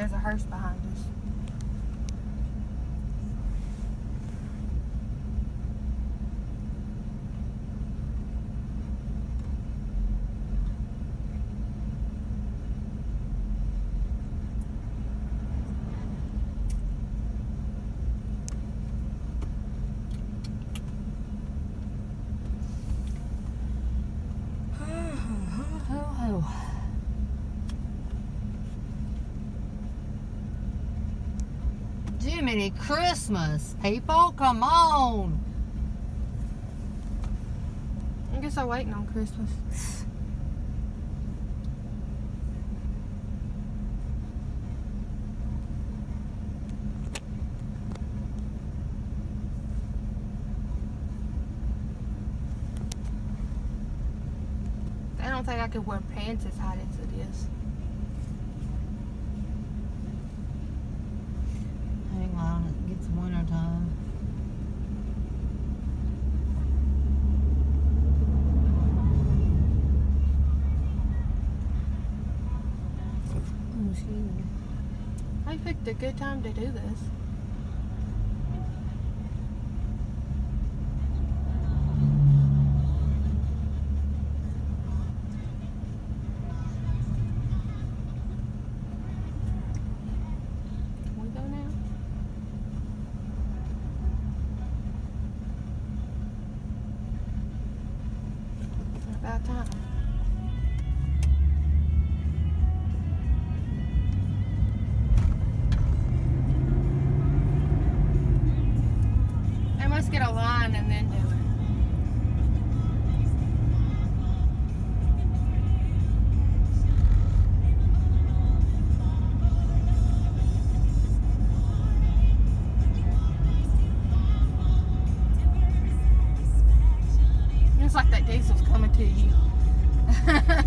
there's a hearse behind us. Jiminy Christmas, people, come on. I guess I'm waiting on Christmas. I don't think I could wear pants as hot as it is. Hang on, it gets winter time. Oh, excuse me. I picked a good time to do this. Can we go now? About time. I must get a line and then do it. It's like that diesel's coming to you.